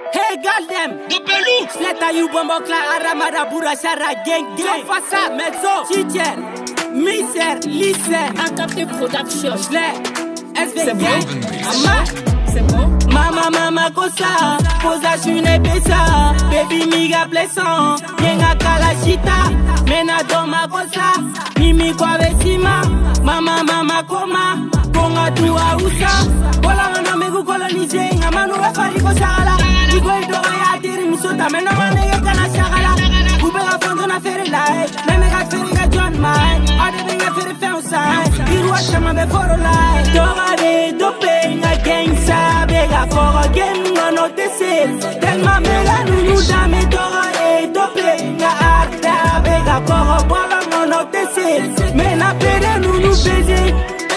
Hey, goddamn. De Pelou. Sleta you bombo clan aramada bura shara gang gang. Fasa mezzo. Chichen. Miser. Listen. Adapté Production. C'est bon. C'est bon. Mama kosa. Posa shune pesa. Baby miga pleson. Yenga kalashita. Mena doma kosa. Mimi kwa vesima. Mama koma. Konga tuwa usa. Bola wana megu kolonize. Ngamanu wafari kosala. Igo idoga ya diri musota. Mena manege kana shagala. Kubega fondo na fere lai. Nemega fere ga John Mai. Ade benga fere fensai. Irua chama be foro lai. Doga de dope nga gangsa. Bega foro game no tese. Telma mega nunu dame doga de dope nga arda. Bega foro bola no tese. Mena pere nunu beze.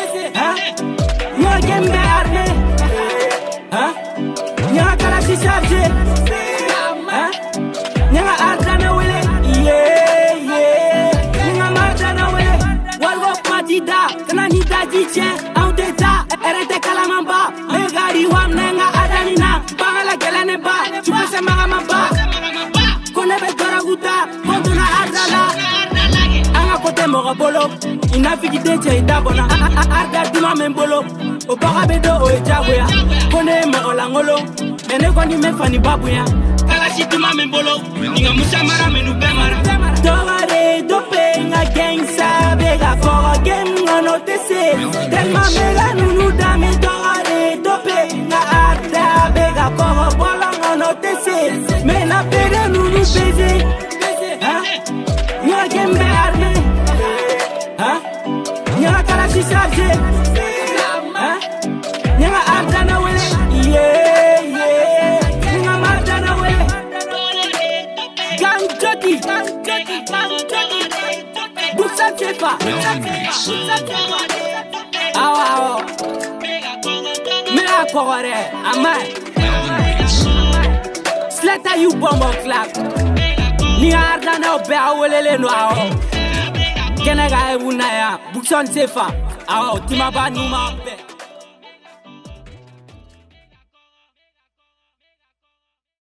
Yo gembe arde. Nyaga kala si charge. Nyaga arda na wele. Nyaga marda na wele. Walgo patida. Kana nida jiche. Audeta. Erete kalamamba. Megari wam nenga adanina. Bangala gelene ba. Chupese magamamba. Kone be doraguta. Kontuna arda la. Anga kote moga bolo. Inafiki denche idabona. Arda duma membolo. Obaga bedo o ejagoya. Kone me olangolo. Ene kwani mefani babuya. Kalashi duma membolo. Ninga musamara menu bemara. Doga de dope nga gangsa. Bega foro game no tese. Telma mega nunu dame. Doga de dope nga arda. Bega foro bola no tese. Mena pere nunu beze. Nyaga gembe arme. Nyaga kalashi charge. Nyaga arda na wele. Nyaga marda na wele. Gang jockey. Buksa chefa. Awa. Mera kogore. Amai. Sleta you bombo clap. Ni arda na obe awelele no awo. Kenega ebuna ya. Buksa chefa. Awa timaba numa be.